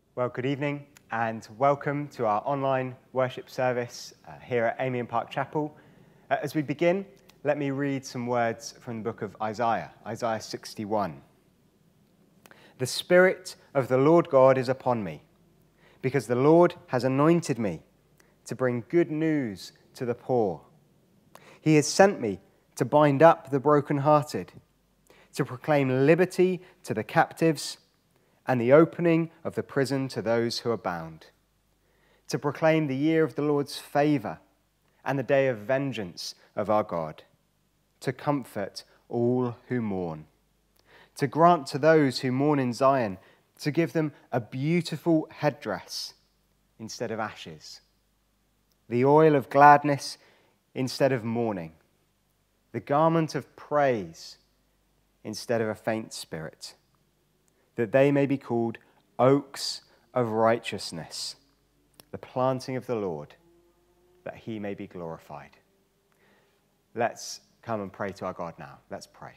Well, good evening and welcome to our online worship service here at Amiens Park Chapel. As we begin, let me read some words from the book of Isaiah 61. The Spirit of the Lord God is upon me, because the Lord has anointed me to bring good news to the poor. He has sent me to bind up the brokenhearted, to proclaim liberty to the captives, and the opening of the prison to those who are bound, to proclaim the year of the Lord's favour and the day of vengeance of our God, to comfort all who mourn, to grant to those who mourn in Zion, to give them a beautiful headdress instead of ashes, the oil of gladness instead of mourning, the garment of praise instead of a faint spirit, that they may be called oaks of righteousness, the planting of the Lord, that he may be glorified. Let's come and pray to our God now. Let's pray.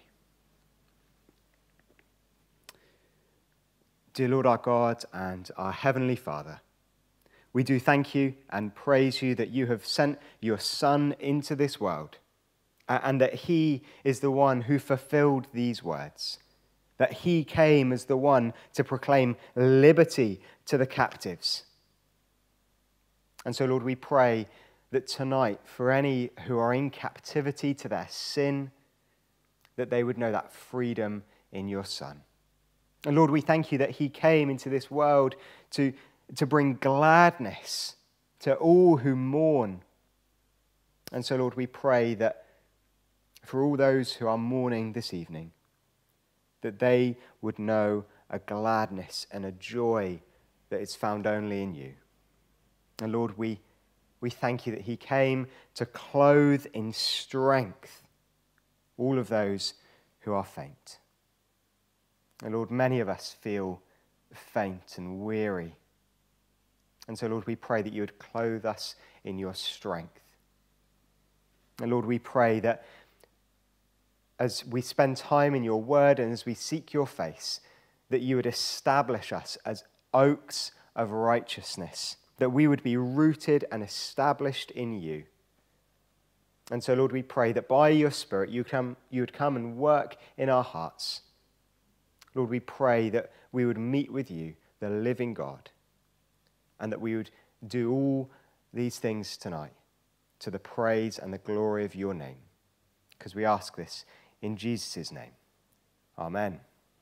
Dear Lord our God and our Heavenly Father, we do thank you and praise you that you have sent your Son into this world, and that he is the one who fulfilled these words, that he came as the one to proclaim liberty to the captives. And so, Lord, we pray that tonight, for any who are in captivity to their sin, that they would know that freedom in your Son. And Lord, we thank you that he came into this world to bring gladness to all who mourn. And so, Lord, we pray that for all those who are mourning this evening, that they would know a gladness and a joy that is found only in you. And Lord, we thank you that he came to clothe in strength all of those who are faint. And Lord, many of us feel faint and weary. And so, Lord, we pray that you would clothe us in your strength. And Lord, we pray that as we spend time in your word and as we seek your face, that you would establish us as oaks of righteousness, that we would be rooted and established in you. And so, Lord, we pray that by your Spirit you would come and work in our hearts. Lord, we pray that we would meet with you, the living God, and that we would do all these things tonight to the praise and the glory of your name, because we ask this in Jesus' name. Amen.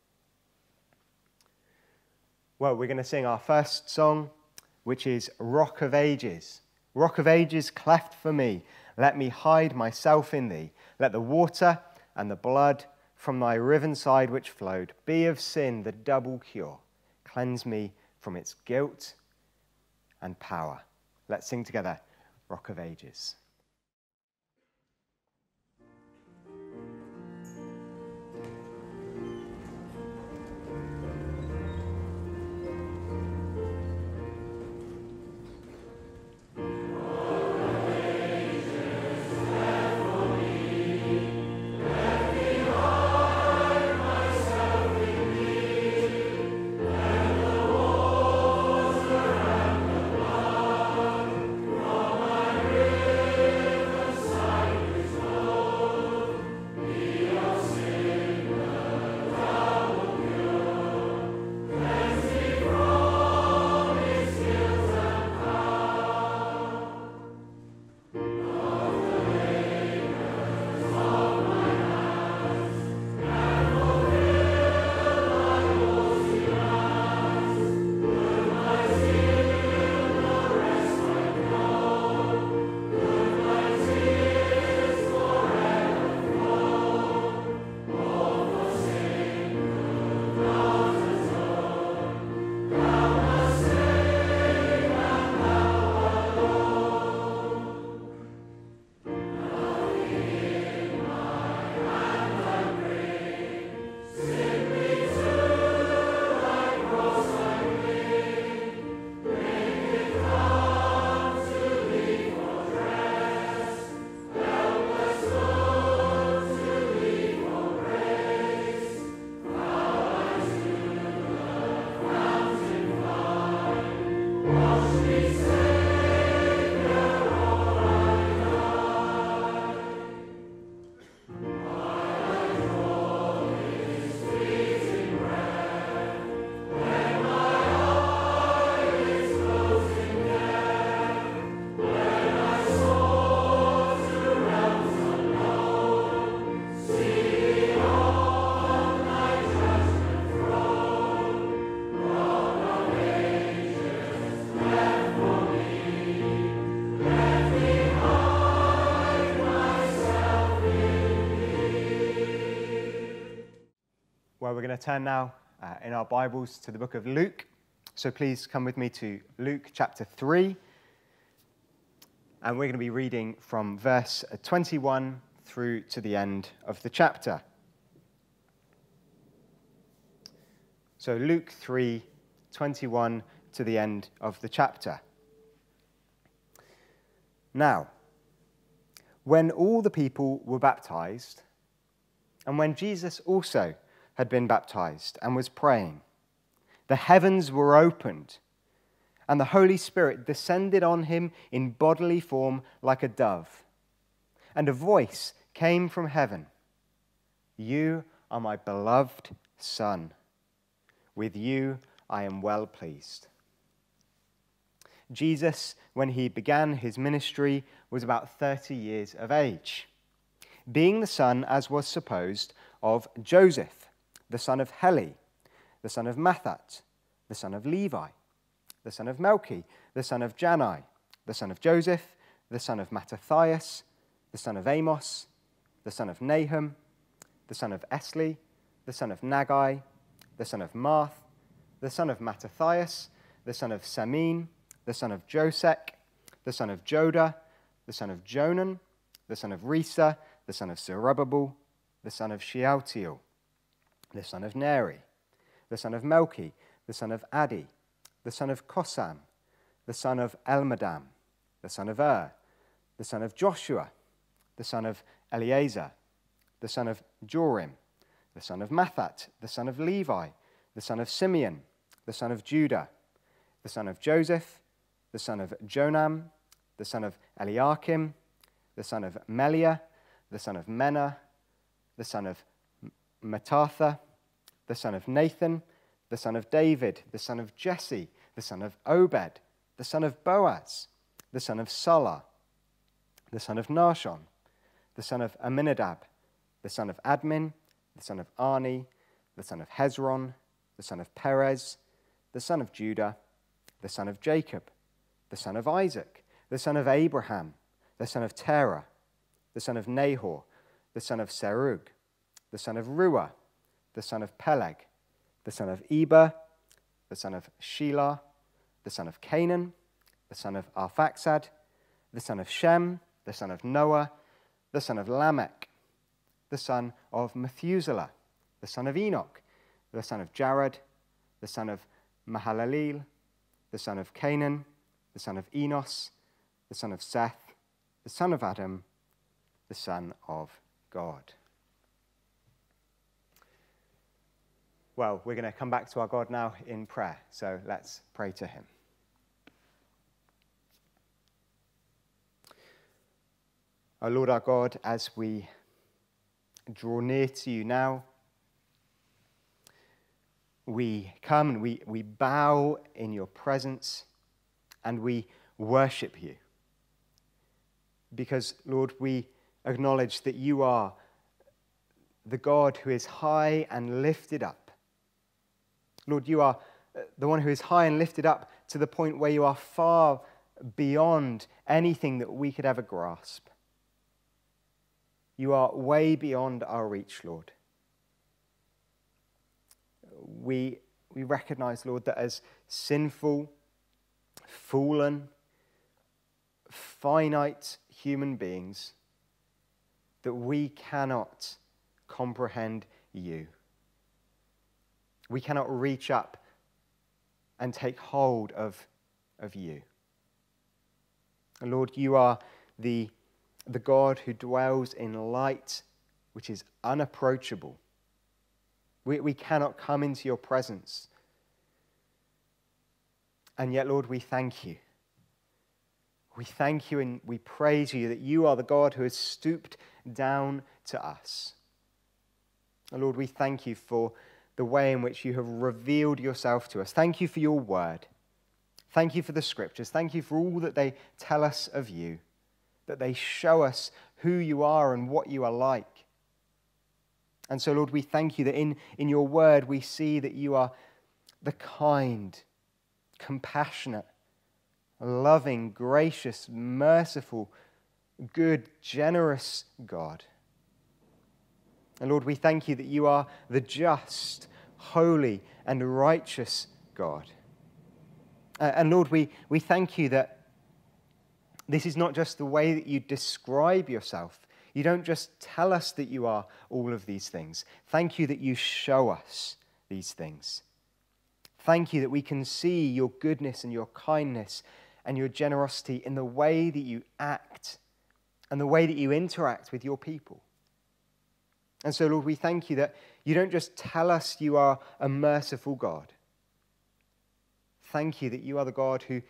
Well, we're going to sing our first song, which is Rock of Ages. Rock of Ages, cleft for me. Let me hide myself in thee. Let the water and the blood from thy riven side which flowed be of sin the double cure. Cleanse me from its guilt and power. Let's sing together, Rock of Ages. Thank Well, we're going to turn now in our Bibles to the book of Luke. So please come with me to Luke chapter 3. And we're going to be reading from verse 21 through to the end of the chapter. So Luke 3, 21 to the end of the chapter. Now, when all the people were baptized, and when Jesus also had been baptized and was praying, the heavens were opened, and the Holy Spirit descended on him in bodily form like a dove. And a voice came from heaven, "You are my beloved Son. With you I am well pleased." Jesus, when he began his ministry, was about 30 years of age, being the son, as was supposed, of Joseph, the son of Heli, the son of Mathat, the son of Levi, the son of Melchi, the son of Janai, the son of Joseph, the son of Mattathias, the son of Amos, the son of Nahum, the son of Esli, the son of Nagai, the son of Maath, the son of Mattathias, the son of Samin, the son of Josek, the son of Joda, the son of Jonan, the son of Risa, the son of Zerubbabel, the son of Shealtiel, the son of Neri, the son of Melchi, the son of Adi, the son of Kosam, the son of Elmadam, the son of the son of Joshua, the son of Eleazar, the son of Jorim, the son of Mathat, the son of Levi, the son of Simeon, the son of Judah, the son of Joseph, the son of Jonam, the son of Eliakim, the son of Meliah, the son of Menah, the son of Mattatha, the son of Nathan, the son of David, the son of Jesse, the son of Obed, the son of Boaz, the son of Salah, the son of Nahshon, the son of Amminadab, the son of Admin, the son of Arni, the son of Hezron, the son of Perez, the son of Judah, the son of Jacob, the son of Isaac, the son of Abraham, the son of Terah, the son of Nahor, the son of Serug, the son of Ruah, the son of Peleg, the son of Eber, the son of Shelah, the son of Canaan, the son of Arphaxad, the son of Shem, the son of Noah, the son of Lamech, the son of Methuselah, the son of Enoch, the son of Jared, the son of Mahalaleel, the son of Canaan, the son of Enos, the son of Seth, the son of Adam, the son of God. Well, we're going to come back to our God now in prayer, so let's pray to him. Our Lord, our God, as we draw near to you now, we come and we bow in your presence and we worship you. Because, Lord, we acknowledge that you are the God who is high and lifted up. Lord, you are the one who is high and lifted up to the point where you are far beyond anything that we could ever grasp. You are way beyond our reach, Lord. We recognize, Lord, that as sinful, fallen, finite human beings, that we cannot comprehend you. We cannot reach up and take hold of you. And Lord, you are the God who dwells in light which is unapproachable. We cannot come into your presence. And yet, Lord, we thank you We thank you and we praise you that you are the God who has stooped down to us. And Lord, we thank you for the way in which you have revealed yourself to us. Thank you for your word. Thank you for the scriptures. Thank you for all that they tell us of you, that they show us who you are and what you are like. And so, Lord, we thank you that in your word we see that you are the kind, compassionate, loving, gracious, merciful, good, generous God. And Lord, we thank you that you are the just, holy, and righteous God. And Lord, we thank you that this is not just the way that you describe yourself. You don't just tell us that you are all of these things. Thank you that you show us these things. Thank you that we can see your goodness and your kindness and your generosity in the way that you act and the way that you interact with your people. And so, Lord, we thank you that you don't just tell us you are a merciful God. Thank you that you are the God who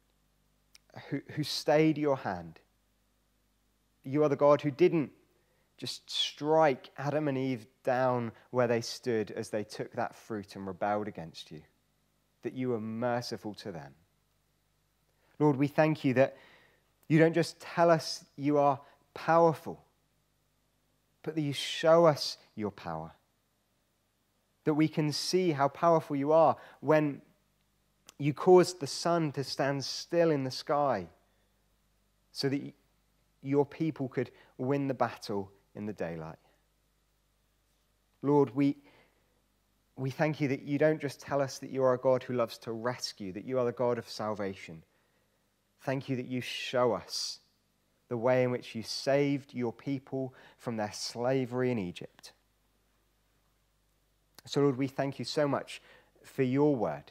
stayed your hand. You are the God who didn't just strike Adam and Eve down where they stood as they took that fruit and rebelled against you. That you were merciful to them. Lord, we thank you that you don't just tell us you are powerful, but that you show us your power. That we can see how powerful you are when you caused the sun to stand still in the sky so that your people could win the battle in the daylight. Lord, we thank you that you don't just tell us that you are a God who loves to rescue, that you are the God of salvation. Thank you that you show us the way in which you saved your people from their slavery in Egypt. So, Lord, we thank you so much for your word.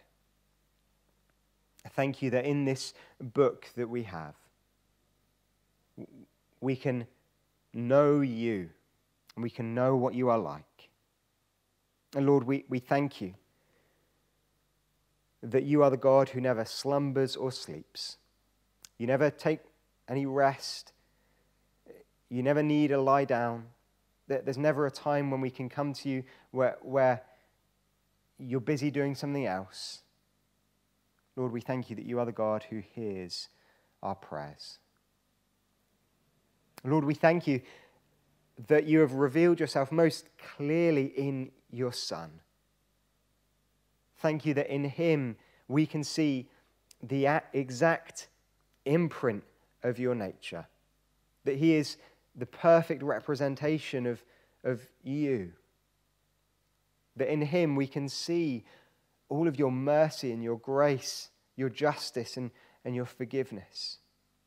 Thank you that in this book that we have, we can know you and we can know what you are like. And Lord, we thank you that you are the God who never slumbers or sleeps. You never take any rest. You never need a lie down. There's never a time when we can come to you where you're busy doing something else. Lord, we thank you that you are the God who hears our prayers. Lord, we thank you that you have revealed yourself most clearly in your Son. Thank you that in him we can see the exact imprint of your nature, that he is the perfect representation of you, that in him we can see all of your mercy and your grace, your justice and your forgiveness.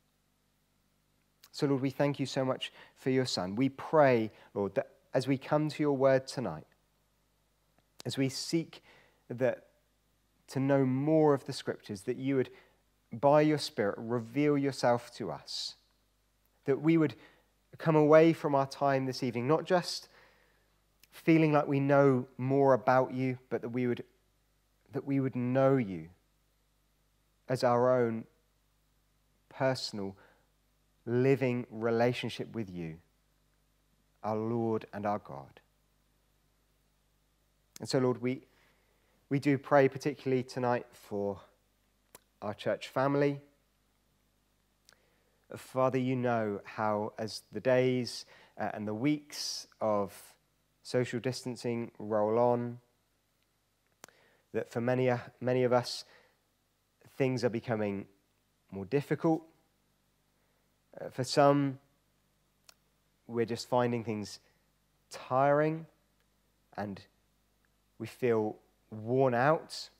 So, Lord, we thank you so much for your Son. We pray, Lord, that as we come to your word tonight, as we seek to know more of the Scriptures, that you would, by your Spirit, reveal yourself to us, that we would come away from our time this evening, not just feeling like we know more about you, but that we would know you as our own personal, living relationship with you, our Lord and our God. And so, Lord, we do pray particularly tonight for our church family. Father, you know how as the days and the weeks of social distancing roll on, that for many of us, things are becoming more difficult. For some, we're just finding things tiring and we feel worn out.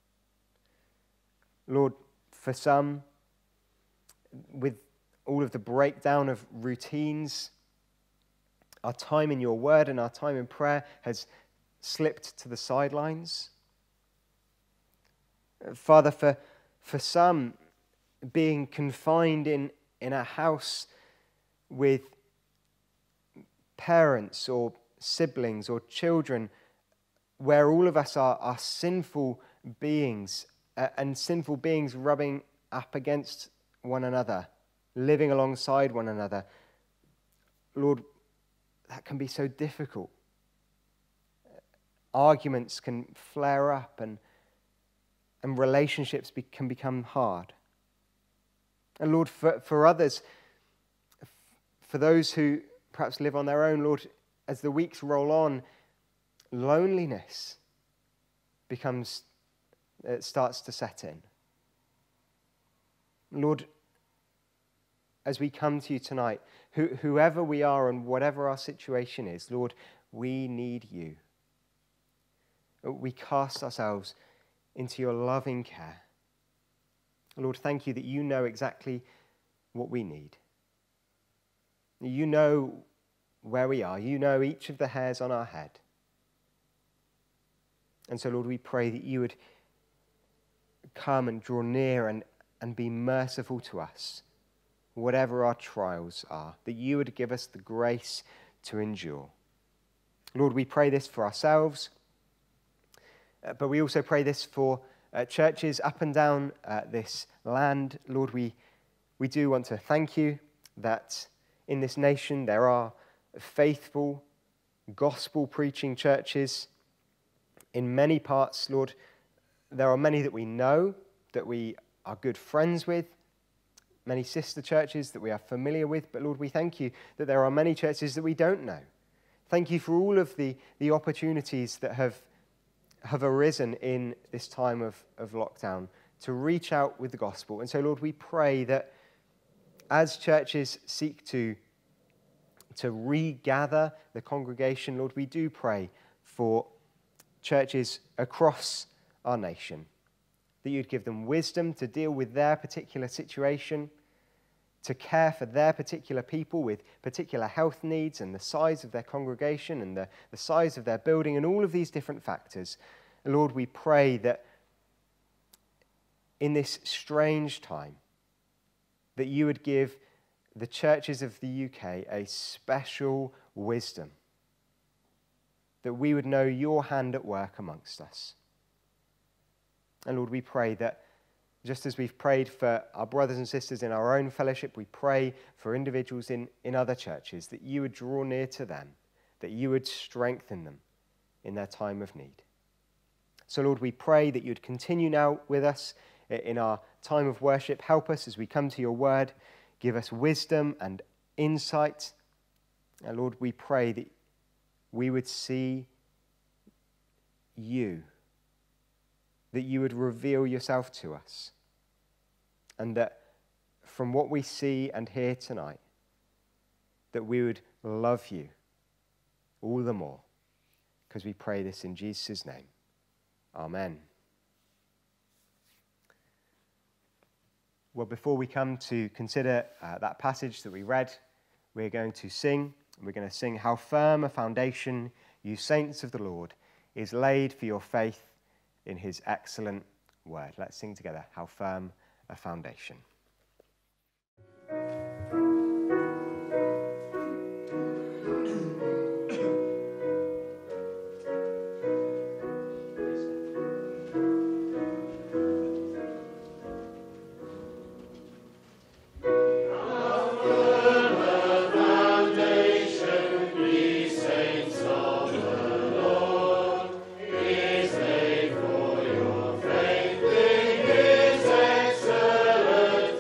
Lord, for some, with all of the breakdown of routines, our time in your word and our time in prayer has slipped to the sidelines. Father, for some, being confined in a house with parents or siblings or children where all of us are sinful beings and sinful beings rubbing up against one another, living alongside one another. Lord, that can be so difficult. Arguments can flare up and relationships can become hard. And Lord, for others, for those who perhaps live on their own, Lord, as the weeks roll on, loneliness starts to set in. Lord, as we come to you tonight, whoever we are and whatever our situation is, Lord, we need you. We cast ourselves into your loving care. Lord, thank you that you know exactly what we need. You know where we are. You know each of the hairs on our head. And so, Lord, we pray that you would come and draw near and be merciful to us, whatever our trials are, that you would give us the grace to endure. Lord, we pray this for ourselves, but we also pray this for churches up and down this land. Lord, we do want to thank you that in this nation there are faithful, gospel-preaching churches in many parts. Lord, there are many that we know, that we are good friends with, many sister churches that we are familiar with, but Lord, we thank you that there are many churches that we don't know. Thank you for all of the opportunities that have arisen in this time of lockdown to reach out with the gospel. And so, Lord, we pray that as churches seek to regather the congregation, Lord, we do pray for churches across our nation, that you'd give them wisdom to deal with their particular situation, to care for their particular people with particular health needs and the size of their congregation and the size of their building and all of these different factors. And Lord, we pray that in this strange time, that you would give the churches of the UK a special wisdom, that we would know your hand at work amongst us. And Lord, we pray that just as we've prayed for our brothers and sisters in our own fellowship, we pray for individuals in other churches, that you would draw near to them, that you would strengthen them in their time of need. So Lord, we pray that you'd continue now with us in our time of worship. Help us as we come to your word. Give us wisdom and insight. And Lord, we pray that we would see you, that you would reveal yourself to us, and that from what we see and hear tonight, that we would love you all the more, because we pray this in Jesus' name. Amen. Well, before we come to consider that passage that we read, we're going to sing. We're going to sing, "How firm a foundation, you saints of the Lord, is laid for your faith in his excellent word." Let's sing together, "How firm a foundation." Excellent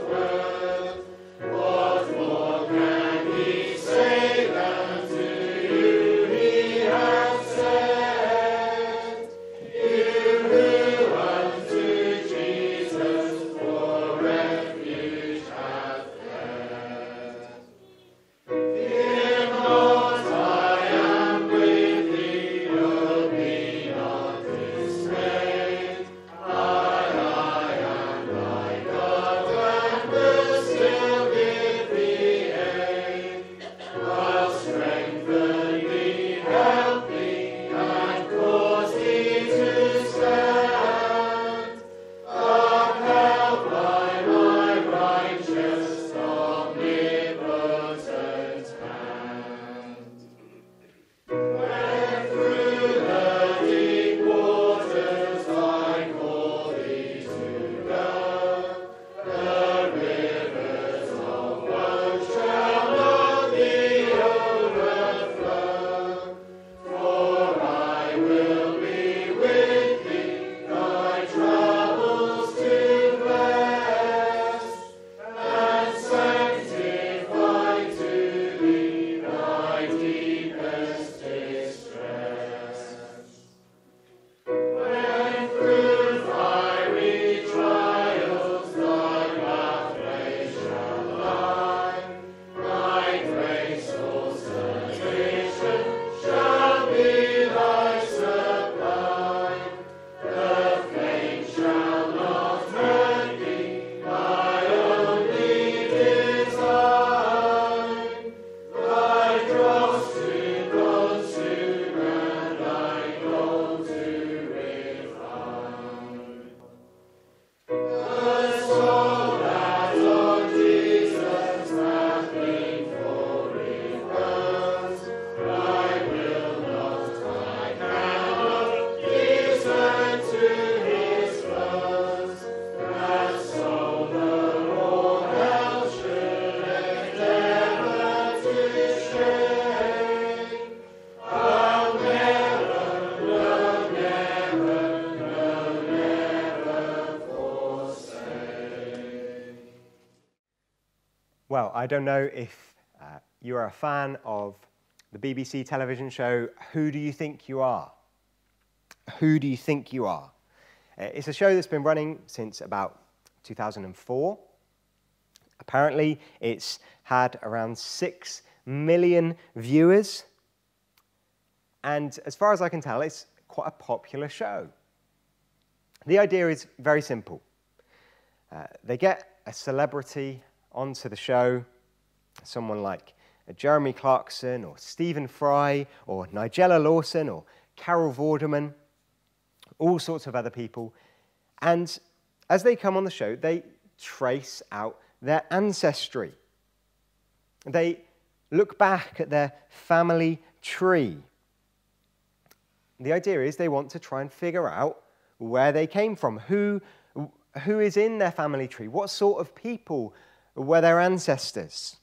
Well, I don't know if you are a fan of the BBC television show Who Do You Think You Are? Who Do You Think You Are? It's a show that's been running since about 2004. Apparently, it's had around 6 million viewers. And as far as I can tell, it's quite a popular show. The idea is very simple. They get a celebrity onto the show, someone like Jeremy Clarkson or Stephen Fry or Nigella Lawson or Carol Vorderman, all sorts of other people. And as they come on the show, they trace out their ancestry. They look back at their family tree. The idea is they want to try and figure out where they came from, who is in their family tree, what sort of people were their ancestors.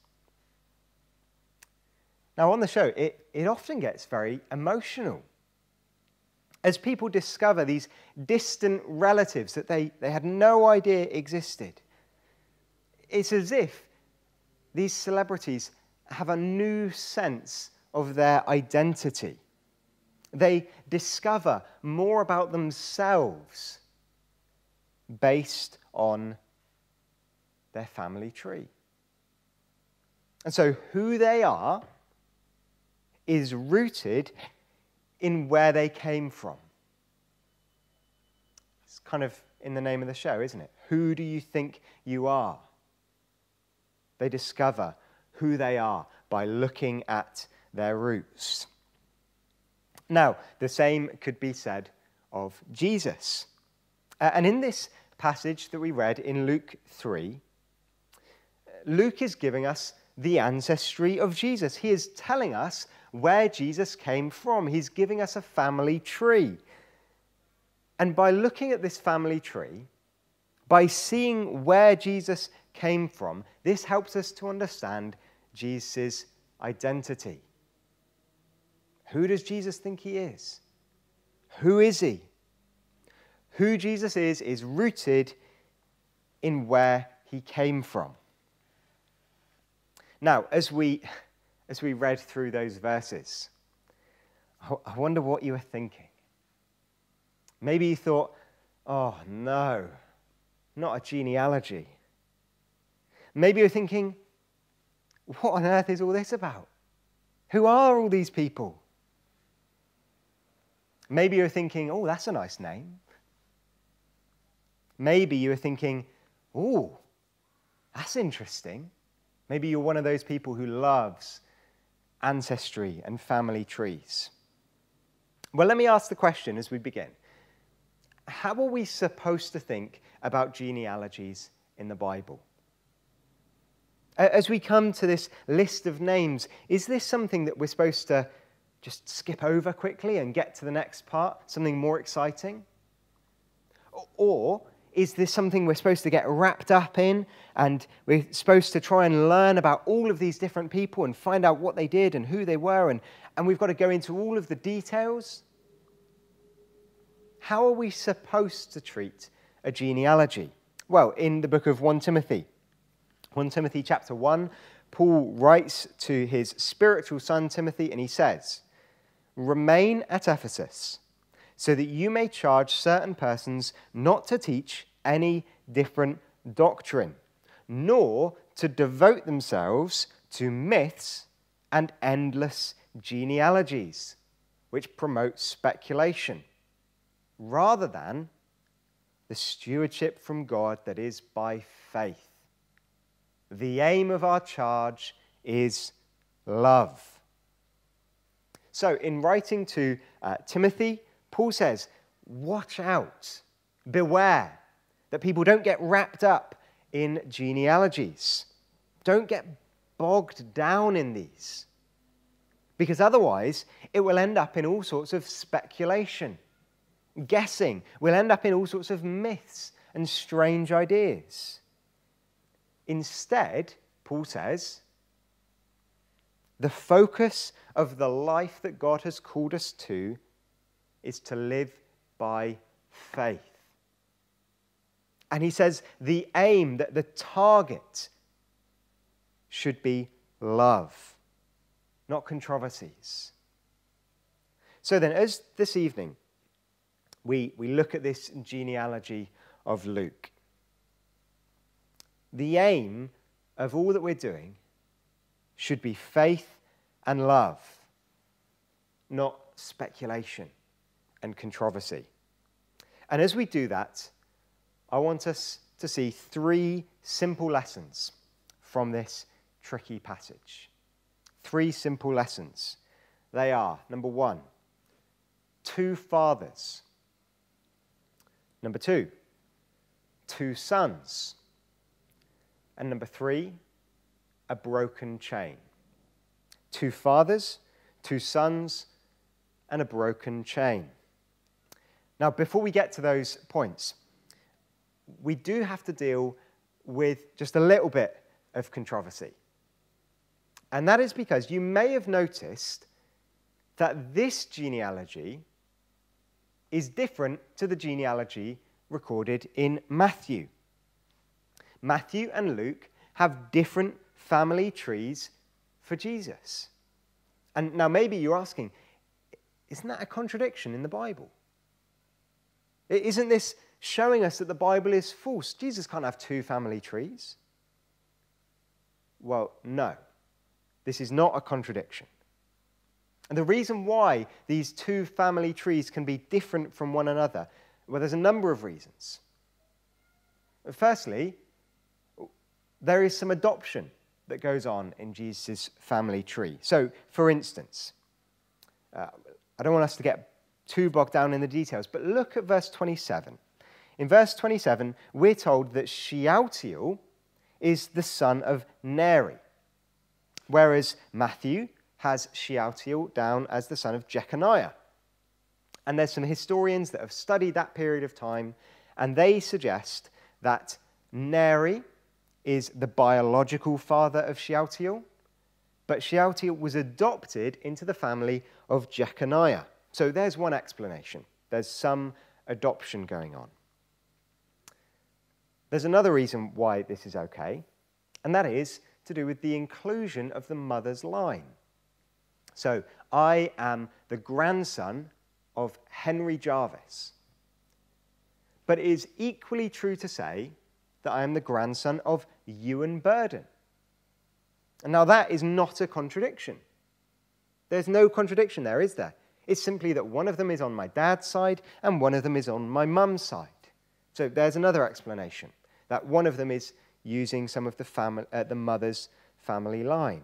Now, on the show, it often gets very emotional as people discover these distant relatives that they had no idea existed. It's as if these celebrities have a new sense of their identity. They discover more about themselves based on their family tree. And so who they are is rooted in where they came from. It's kind of in the name of the show, isn't it? Who do you think you are? They discover who they are by looking at their roots. Now, the same could be said of Jesus. And in this passage that we read in Luke 3, Luke is giving us the ancestry of Jesus. He is telling us where Jesus came from. He's giving us a family tree. And by looking at this family tree, by seeing where Jesus came from, this helps us to understand Jesus' identity. Who does Jesus think he is? Who is he? Who Jesus is rooted in where he came from. Now, as we read through those verses, I wonder what you were thinking. Maybe you thought, oh no, not a genealogy. Maybe you're thinking, what on earth is all this about? Who are all these people? Maybe you're thinking, oh, that's a nice name. Maybe you were thinking, oh, that's interesting. Maybe you're one of those people who loves ancestry and family trees. Well, let me ask the question as we begin. How are we supposed to think about genealogies in the Bible? As we come to this list of names, is this something that we're supposed to just skip over quickly and get to the next part, something more exciting? Or is this something we're supposed to get wrapped up in and we're supposed to try and learn about all of these different people and find out what they did and who they were and we've got to go into all of the details? How are we supposed to treat a genealogy? Well, in the book of 1 Timothy chapter 1, Paul writes to his spiritual son Timothy and he says, "Remain at Ephesus, so that you may charge certain persons not to teach any different doctrine, nor to devote themselves to myths and endless genealogies, which promote speculation, rather than the stewardship from God that is by faith. The aim of our charge is love." So in writing to Timothy, Paul says, watch out, beware, that people don't get wrapped up in genealogies. Don't get bogged down in these, because otherwise it will end up in all sorts of speculation, guessing. We'll end up in all sorts of myths and strange ideas. Instead, Paul says, the focus of the life that God has called us to is to live by faith. And he says the aim, that the target should be love, not controversies. So then, as this evening we look at this genealogy of Luke, the aim of all that we're doing should be faith and love, not speculation and controversy. And as we do that, I want us to see three simple lessons from this tricky passage. Three simple lessons. They are, number one, two fathers. Number two, two sons. And number three, a broken chain. Two fathers, two sons, and a broken chain. Now, before we get to those points, we do have to deal with just a little bit of controversy. And that is because you may have noticed that this genealogy is different to the genealogy recorded in Matthew. Matthew and Luke have different family trees for Jesus. And now maybe you're asking, isn't that a contradiction in the Bible? Isn't this showing us that the Bible is false? Jesus can't have two family trees. Well, no. This is not a contradiction. And the reason why these two family trees can be different from one another, well, there's a number of reasons. Firstly, there is some adoption that goes on in Jesus' family tree. So, for instance, I don't want us to get too bogged down in the details, but look at verse 27. In verse 27, we're told that Shealtiel is the son of Neri, whereas Matthew has Shealtiel down as the son of Jeconiah. And there's some historians that have studied that period of time, and they suggest that Neri is the biological father of Shealtiel, but Shealtiel was adopted into the family of Jeconiah. So there's one explanation. There's some adoption going on. There's another reason why this is okay, and that is to do with the inclusion of the mother's line. So I am the grandson of Henry Jarvis, but it is equally true to say that I am the grandson of Ewan Burden. And now that is not a contradiction. There's no contradiction there, is there? It's simply that one of them is on my dad's side and one of them is on my mum's side. So there's another explanation, that one of them is using some of the mother's family line.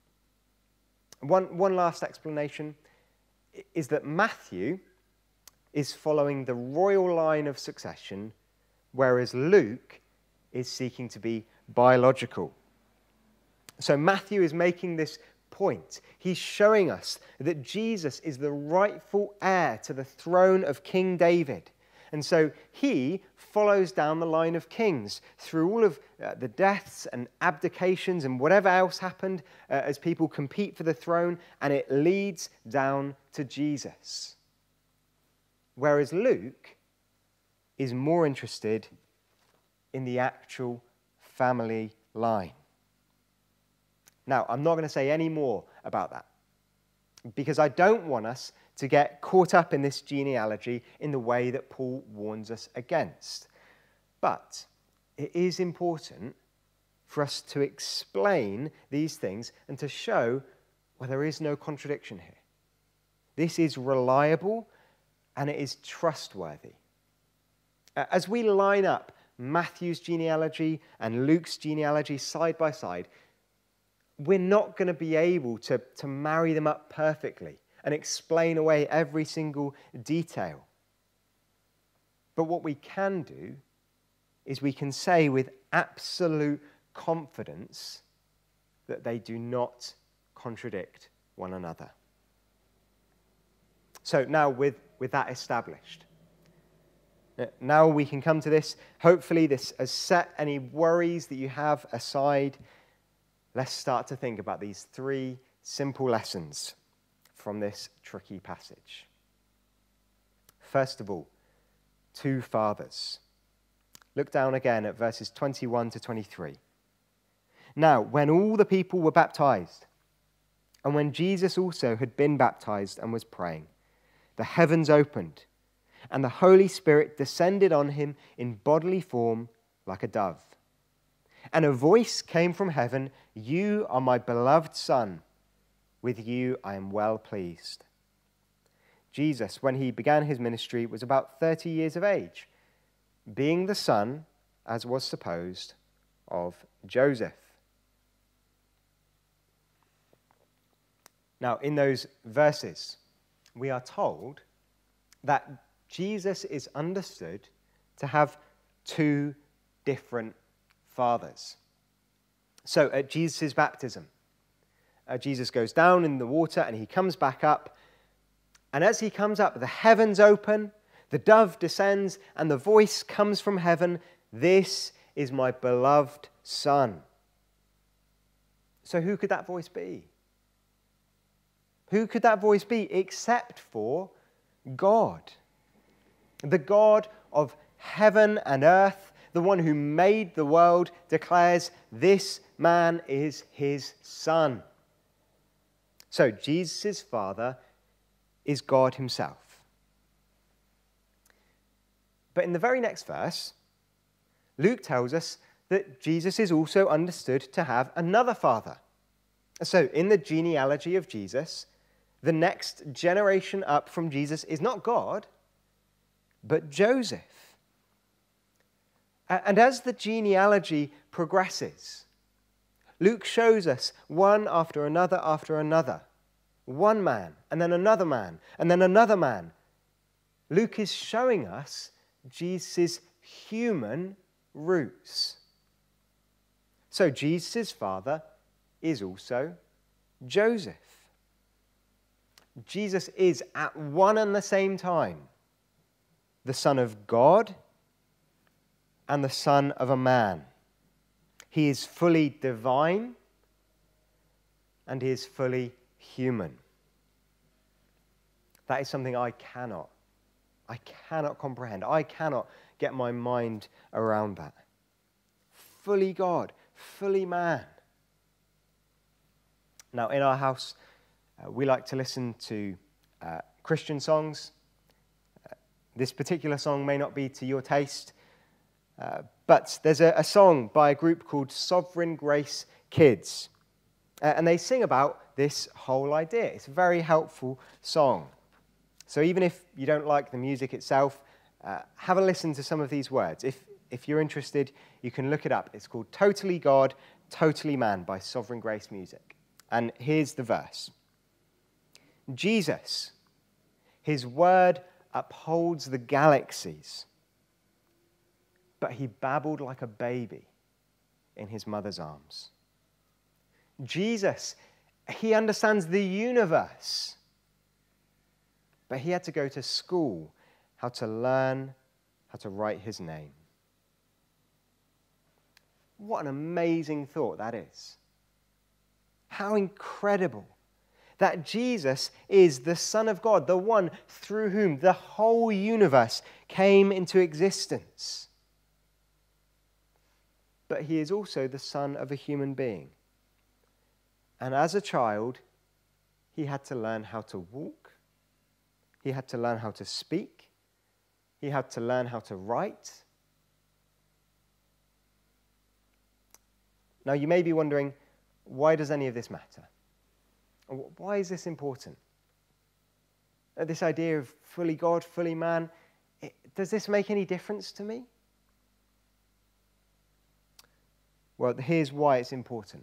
One last explanation is that Matthew is following the royal line of succession, whereas Luke is seeking to be biological. So Matthew is making this point. He's showing us that Jesus is the rightful heir to the throne of King David. And so he follows down the line of kings through all of the deaths and abdications and whatever else happened as people compete for the throne, and it leads down to Jesus. Whereas Luke is more interested in the actual family line. Now, I'm not going to say any more about that, because I don't want us to get caught up in this genealogy in the way that Paul warns us against. But it is important for us to explain these things and to show, well, there is no contradiction here. This is reliable and it is trustworthy. As we line up Matthew's genealogy and Luke's genealogy side by side, we're not going to be able to marry them up perfectly and explain away every single detail. But what we can do is we can say with absolute confidence that they do not contradict one another. So now with that established, now we can come to this. Hopefully this has set any worries that you have aside. Let's start to think about these three simple lessons from this tricky passage. First of all, two fathers. Look down again at verses 21 to 23. Now, when all the people were baptized, and when Jesus also had been baptized and was praying, the heavens opened, and the Holy Spirit descended on him in bodily form like a dove. And a voice came from heaven, "You are my beloved Son. With you I am well pleased." Jesus, when he began his ministry, was about 30 years of age, being the son, as was supposed, of Joseph. Now, in those verses, we are told that Jesus is understood to have two different fathers. So at Jesus' baptism, Jesus goes down in the water and he comes back up. And as he comes up, the heavens open, the dove descends, and the voice comes from heaven, "This is my beloved Son." So who could that voice be? Who could that voice be except for God? The God of heaven and earth, the one who made the world, declares this man is his Son. So Jesus' Father is God himself. But in the very next verse, Luke tells us that Jesus is also understood to have another father. So in the genealogy of Jesus, the next generation up from Jesus is not God, but Joseph. And as the genealogy progresses, Luke shows us one after another, one man, and then another man, and then another man. Luke is showing us Jesus' human roots. So Jesus' father is also Joseph. Jesus is at one and the same time the Son of God and the Son of a man. He is fully divine and he is fully human. That is something I cannot comprehend. I cannot get my mind around that. Fully God, fully man. Now, in our house, we like to listen to Christian songs. This particular song may not be to your taste, but there's a song by a group called Sovereign Grace Kids, and they sing about this whole idea. It's a very helpful song. So even if you don't like the music itself, have a listen to some of these words. If you're interested, you can look it up. It's called Totally God, Totally Man by Sovereign Grace Music. And here's the verse. Jesus, his word upholds the galaxies, but he babbled like a baby in his mother's arms. Jesus, he understands the universe, but he had to go to school how to learn how to write his name. What an amazing thought that is. How incredible that Jesus is the Son of God, the one through whom the whole universe came into existence. But he is also the son of a human being. And as a child, he had to learn how to walk. He had to learn how to speak. He had to learn how to write. Now, you may be wondering, why does any of this matter? Why is this important? This idea of fully God, fully man, does this make any difference to me? Well, here's why it's important.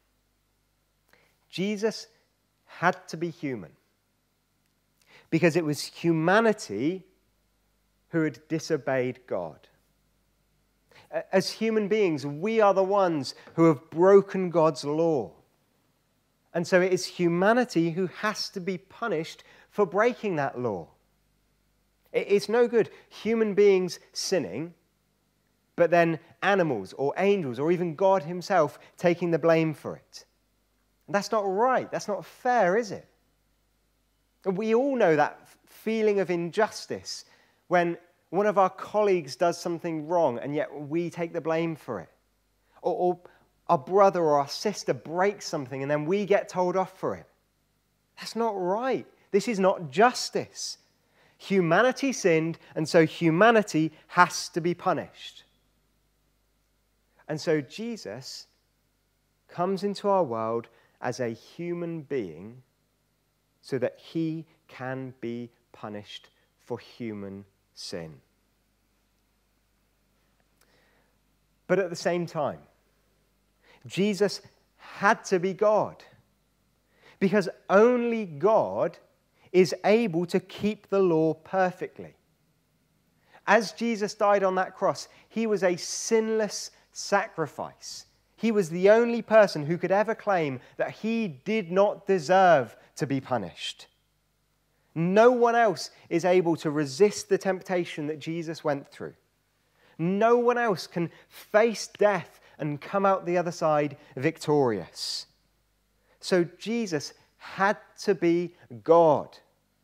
Jesus had to be human because it was humanity who had disobeyed God. As human beings, we are the ones who have broken God's law. And so it is humanity who has to be punished for breaking that law. It's no good human beings sinning, but then animals or angels or even God himself taking the blame for it. That's not right. That's not fair, is it? We all know that feeling of injustice when one of our colleagues does something wrong and yet we take the blame for it. Or our brother or our sister breaks something and then we get told off for it. That's not right. This is not justice. Humanity sinned, and so humanity has to be punished. And so Jesus comes into our world as a human being so that he can be punished for human sin. But at the same time, Jesus had to be God, because only God is able to keep the law perfectly. As Jesus died on that cross, he was a sinless sacrifice. He was the only person who could ever claim that he did not deserve to be punished. No one else is able to resist the temptation that Jesus went through. No one else can face death and come out the other side victorious. So Jesus had to be God.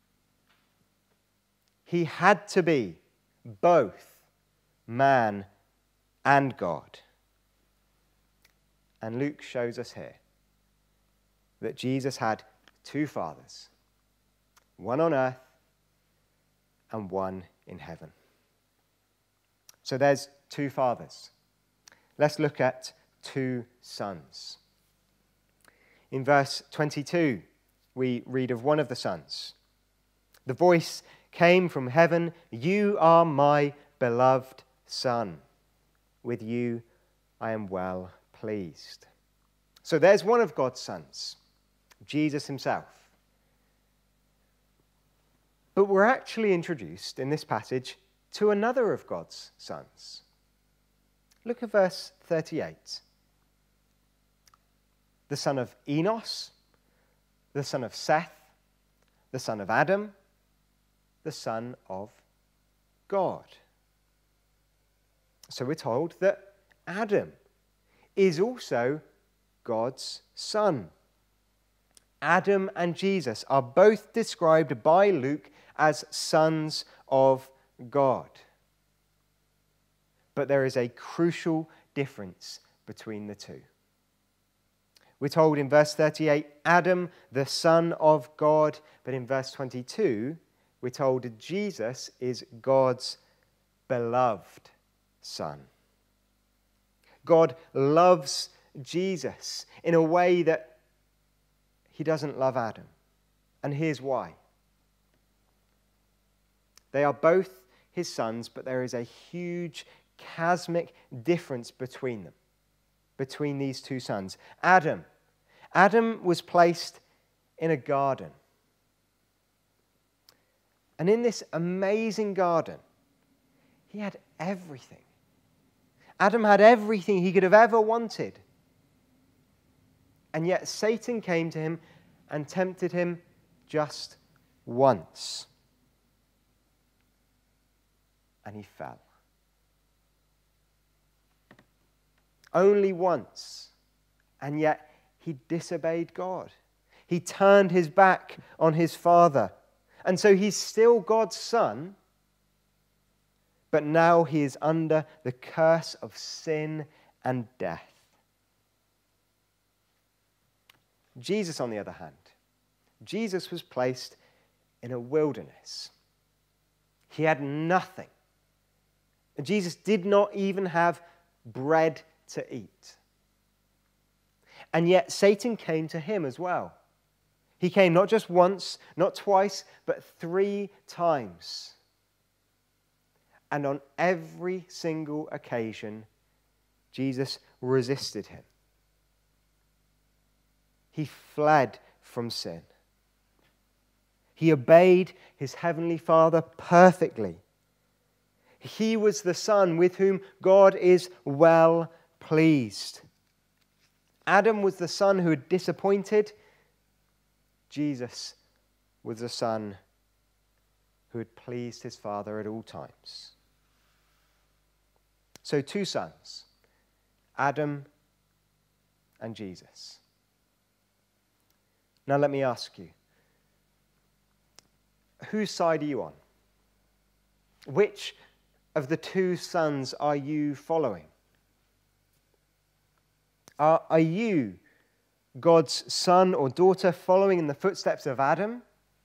He had to be both man and God. And Luke shows us here that Jesus had two fathers, one on earth and one in heaven. So there's two fathers. Let's look at two sons. In verse 22, we read of one of the sons. The voice came from heaven, "You are my beloved Son. With you I am well pleased." So there's one of God's sons, Jesus himself. But we're actually introduced in this passage to another of God's sons. Look at verse 38. The son of Enos, the son of Seth, the son of Adam, the son of God. So we're told that Adam is also God's son. Adam and Jesus are both described by Luke as sons of God. But there is a crucial difference between the two. We're told in verse 38, Adam, the son of God, but in verse 22, we're told Jesus is God's beloved Son. God loves Jesus in a way that he doesn't love Adam. And here's why. They are both his sons, but there is a huge chasmic difference between them, between these two sons. Adam was placed in a garden. And in this amazing garden, he had everything. Adam had everything he could have ever wanted. And yet Satan came to him and tempted him just once. And he fell. Only once. And yet he disobeyed God. He turned his back on his Father. And so he's still God's son, but now he is under the curse of sin and death. Jesus, on the other hand, Jesus was placed in a wilderness. He had nothing. And Jesus did not even have bread to eat. And yet Satan came to him as well. He came not just once, not twice, but 3 times. And on every single occasion, Jesus resisted him. He fled from sin. He obeyed his heavenly Father perfectly. He was the Son with whom God is well pleased. Adam was the son who had disappointed. Jesus was the Son who had pleased his Father at all times. So 2 sons, Adam and Jesus. Now let me ask you, whose side are you on? Which of the 2 sons are you following? Are you God's son or daughter following in the footsteps of Adam?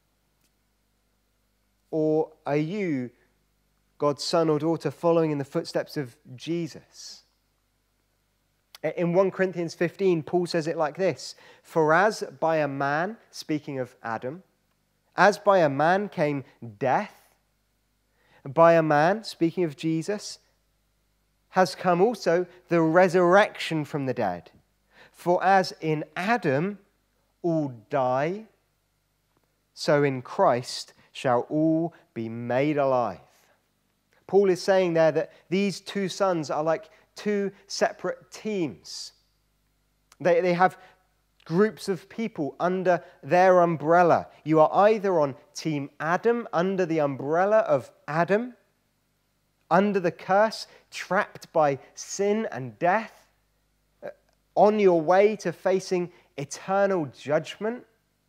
Or are you God's son or daughter following in the footsteps of Jesus? In 1 Corinthians 15, Paul says it like this: "For as by a man," speaking of Adam, "as by a man came death, by a man," speaking of Jesus, "has come also the resurrection from the dead. For as in Adam all die, so in Christ shall all be made alive." Paul is saying there that these two sons are like two separate teams. They have groups of people under their umbrella. You are either on Team Adam, under the umbrella of Adam, under the curse, trapped by sin and death, on your way to facing eternal judgment,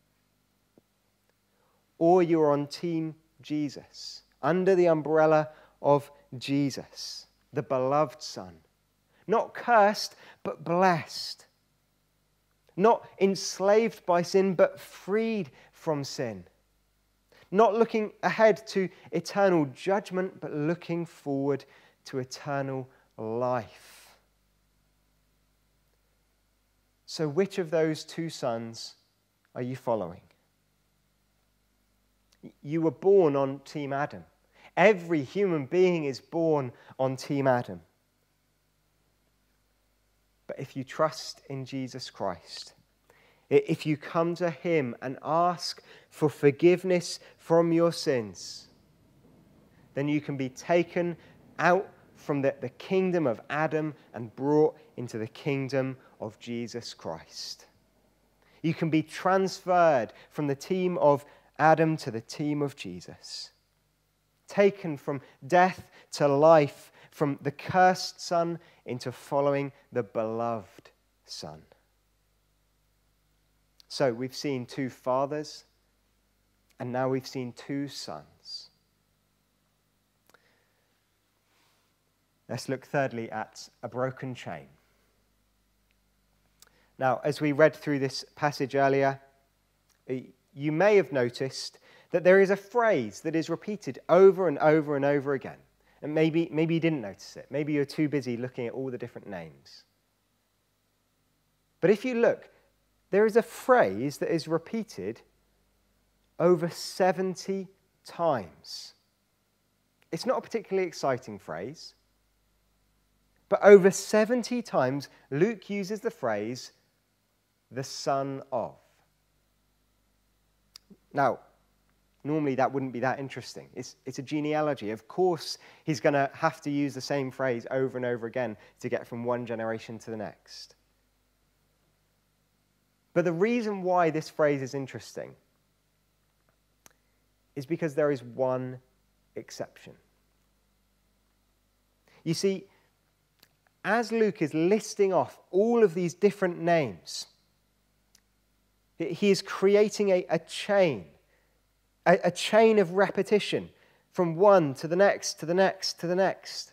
or you're on Team Jesus, under the umbrella of Jesus, the beloved Son. Not cursed, but blessed. Not enslaved by sin, but freed from sin. Not looking ahead to eternal judgment, but looking forward to eternal life. So which of those two sons are you following? You were born on Team Adam. Every human being is born on Team Adam. But if you trust in Jesus Christ, if you come to him and ask for forgiveness from your sins, then you can be taken out from the kingdom of Adam and brought into the kingdom of Jesus Christ. You can be transferred from the team of Adam to the team of Jesus. Taken from death to life, from the cursed son into following the beloved Son. So we've seen two fathers, and now we've seen two sons. Let's look thirdly at a broken chain. Now, as we read through this passage earlier, you may have noticed that there is a phrase that is repeated over and over and over again. And maybe you didn't notice it. Maybe you're too busy looking at all the different names. But if you look, there is a phrase that is repeated over 70 times. It's not a particularly exciting phrase, but over 70 times Luke uses the phrase, "the son of." Now, normally that wouldn't be that interesting. It's a genealogy. Of course, he's going to have to use the same phrase over and over again to get from one generation to the next. But the reason why this phrase is interesting is because there is one exception. You see, as Luke is listing off all of these different names, he is creating a chain of repetition from one to the next, to the next, to the next.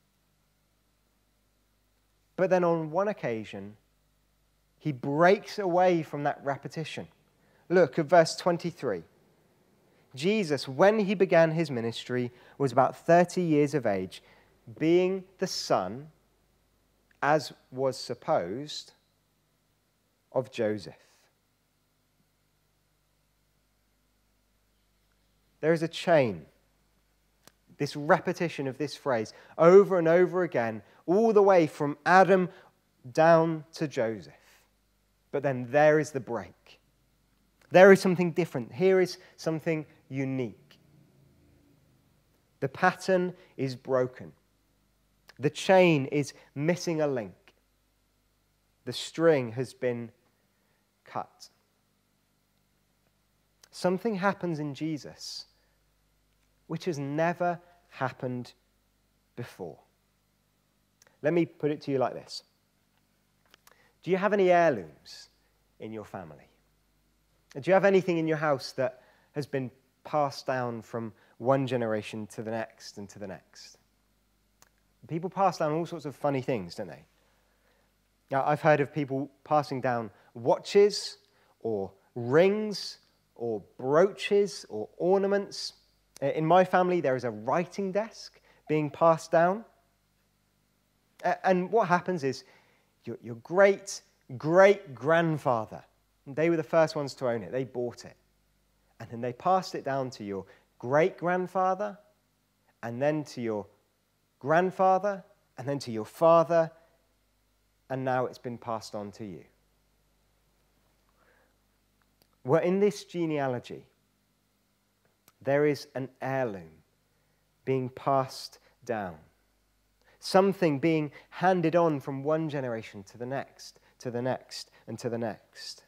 But then on one occasion, he breaks away from that repetition. Look at verse 23. Jesus, when he began his ministry, was about 30 years of age, being the son, as was supposed, of Joseph. There is a chain, this repetition of this phrase over and over again, all the way from Adam down to Joseph. But then there is the break. There is something different. Here is something unique. The pattern is broken. The chain is missing a link. The string has been cut. Something happens in Jesus which has never happened before. Let me put it to you like this. Do you have any heirlooms in your family? Do you have anything in your house that has been passed down from one generation to the next and to the next? People pass down all sorts of funny things, don't they? Now, I've heard of people passing down watches or rings or brooches or ornaments. In my family, there is a writing desk being passed down. And what happens is your great-great-grandfather, they were the first ones to own it. They bought it. And then they passed it down to your great-grandfather, and then to your grandfather, and then to your father, and now it's been passed on to you. Well, in this genealogy, there is an heirloom being passed down. Something being handed on from one generation to the next, to the next, and to the next.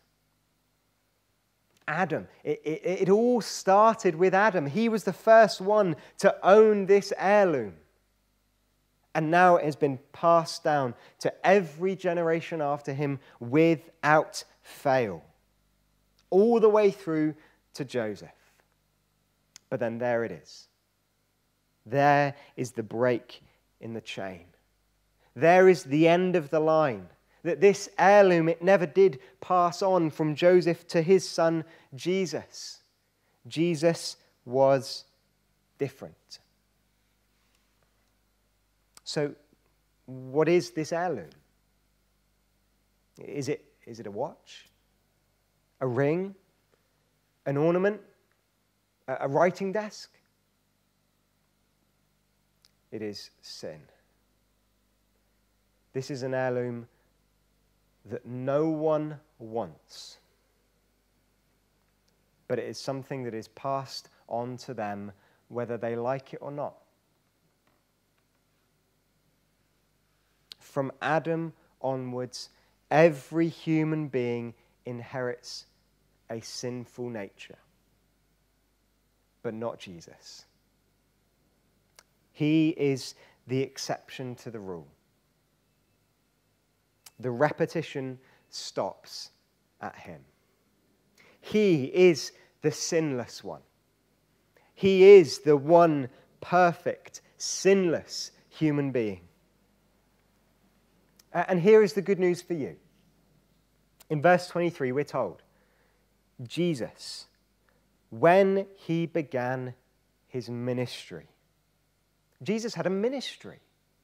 Adam, it all started with Adam. He was the first one to own this heirloom. And now it has been passed down to every generation after him without fail. All the way through to Joseph. But then there it is. There is the break in the chain. There is the end of the line. That this heirloom, it never did pass on from Joseph to his son Jesus. Jesus was different. So, what is this heirloom? Is it a watch? A ring? An ornament? A writing desk? It is sin. This is an heirloom that no one wants. But it is something that is passed on to them whether they like it or not. From Adam onwards, every human being inherits a sinful nature. But not Jesus. He is the exception to the rule. The repetition stops at him. He is the sinless one. He is the one perfect, sinless human being. And here is the good news for you. In verse 23, we're told, Jesus, when he began his ministry. Jesus had a ministry.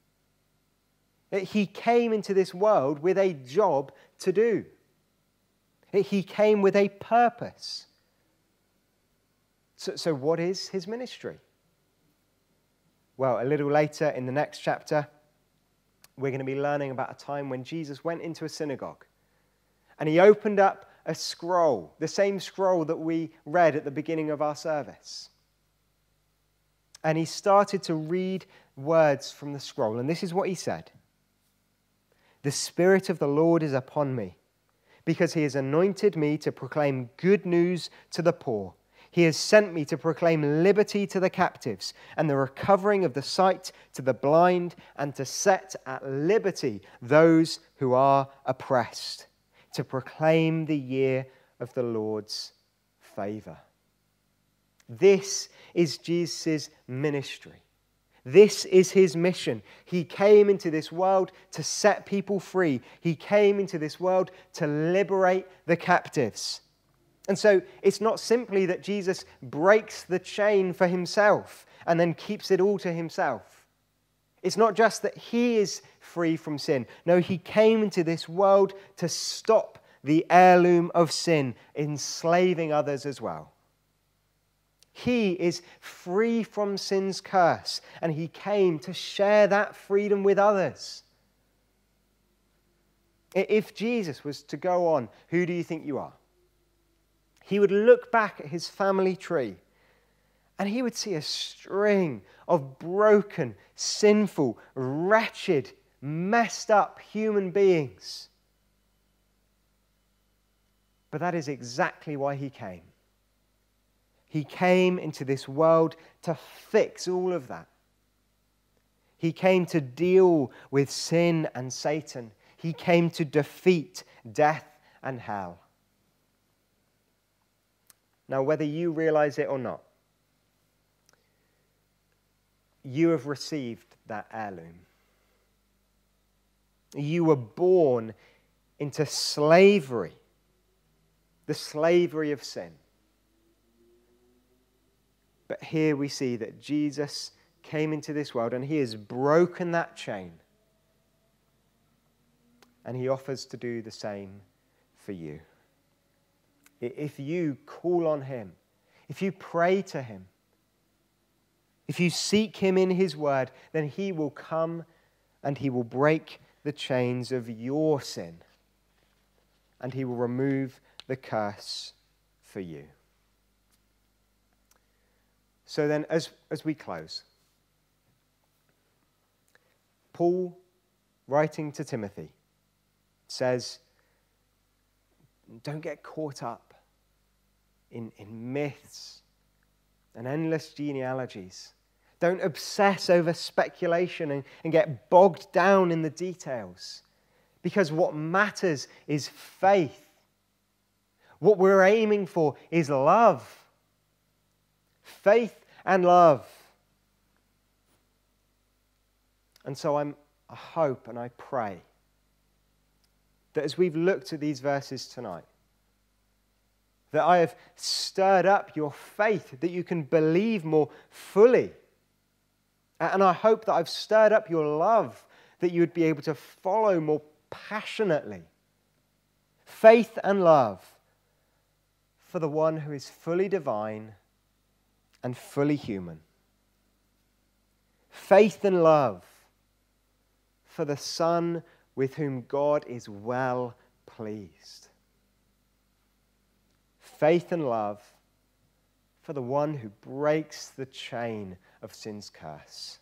He came into this world with a job to do. He came with a purpose. So what is his ministry? Well, a little later in the next chapter, we're going to be learning about a time when Jesus went into a synagogue and he opened up a scroll, the same scroll that we read at the beginning of our service. And he started to read words from the scroll. And this is what he said. The Spirit of the Lord is upon me, because he has anointed me to proclaim good news to the poor. He has sent me to proclaim liberty to the captives and the recovering of the sight to the blind, and to set at liberty those who are oppressed, to proclaim the year of the Lord's favor. This is Jesus' ministry. This is his mission. He came into this world to set people free. He came into this world to liberate the captives. And so it's not simply that Jesus breaks the chain for himself and then keeps it all to himself. It's not just that he is free from sin. No, he came into this world to stop the heirloom of sin, enslaving others as well. He is free from sin's curse, and he came to share that freedom with others. If Jesus was to go on, who do you think you are? He would look back at his family tree, and he would see a string of broken, sinful, wretched, messed up human beings. But that is exactly why he came. He came into this world to fix all of that. He came to deal with sin and Satan. He came to defeat death and hell. Now, whether you realize it or not, you have received that heirloom. You were born into slavery, the slavery of sin. But here we see that Jesus came into this world and he has broken that chain. And he offers to do the same for you. If you call on him, if you pray to him, if you seek him in his word, then he will come and he will break the chains of your sin. And he will remove the curse for you. So then, as we close, Paul, writing to Timothy, says, don't get caught up in myths and endless genealogies. Don't obsess over speculation and get bogged down in the details. Because what matters is faith. What we're aiming for is love. Faith and love. And so I hope and I pray that as we've looked at these verses tonight, that I have stirred up your faith, that you can believe more fully. And I hope that I've stirred up your love, that you would be able to follow more passionately. Faith and love for the one who is fully divine and fully human. Faith and love for the Son with whom God is well pleased. Faith and love for the one who breaks the chain of sin's curse.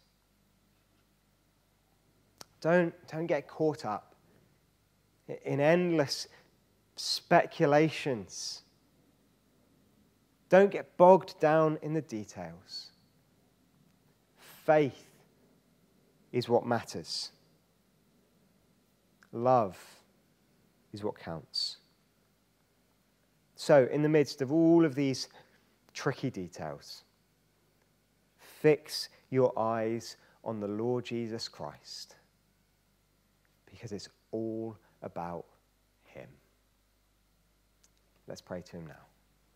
Don't get caught up in endless speculations. Don't get bogged down in the details. Faith is what matters. Love is what counts. So, in the midst of all of these tricky details, fix your eyes on the Lord Jesus Christ, because it's all about him. Let's pray to him now.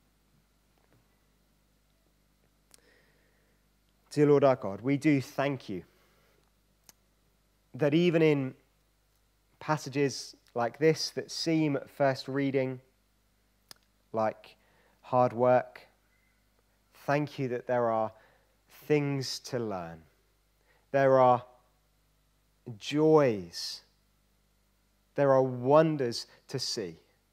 Dear Lord our God, we do thank you that even in passages like this that seem at first reading like hard work, thank you that there are things to learn. There are joys. There are wonders to see.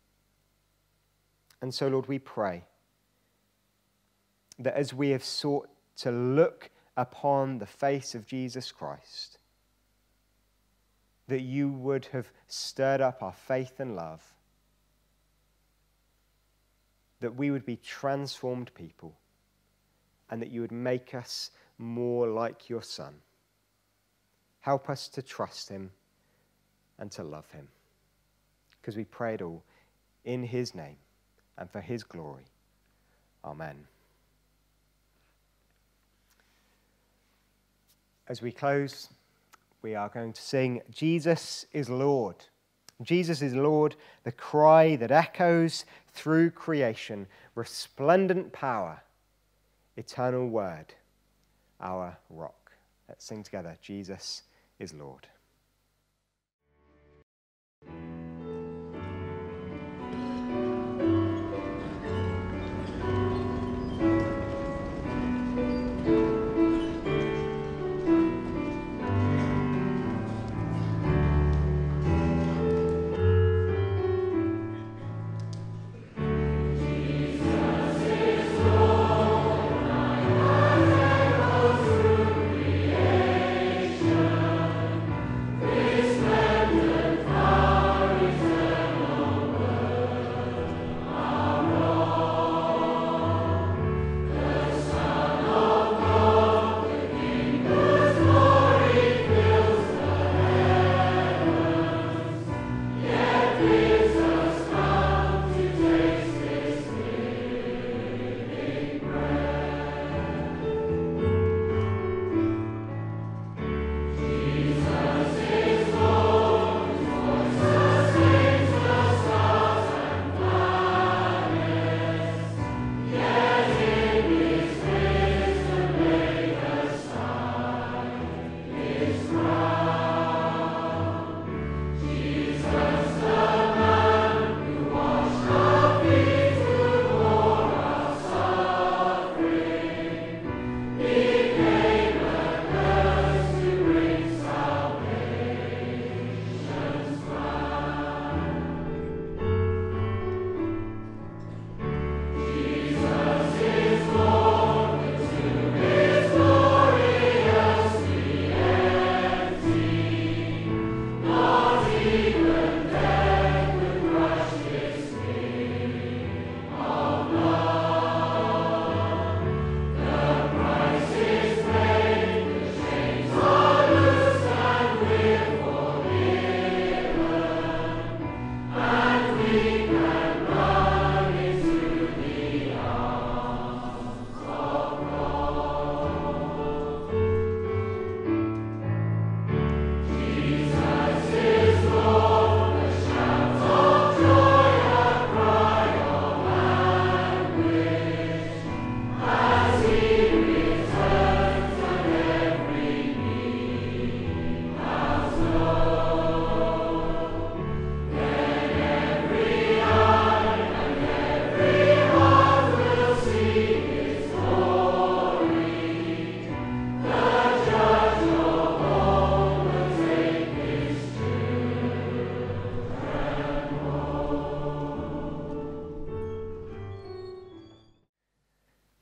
And so, Lord, we pray that as we have sought to look upon the face of Jesus Christ, that you would have stirred up our faith and love, that we would be transformed people, and that you would make us more like your Son. Help us to trust him and to love him, because we pray it all in his name and for his glory. Amen. As we close, we are going to sing Jesus is Lord. Jesus is Lord, the cry that echoes through creation, resplendent power, eternal word, our rock. Let's sing together, Jesus is Lord.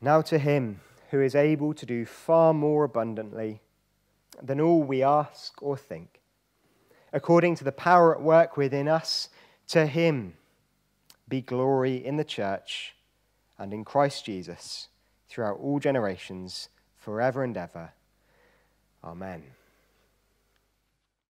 Now to him who is able to do far more abundantly than all we ask or think, according to the power at work within us, to him be glory in the church and in Christ Jesus throughout all generations, forever and ever. Amen.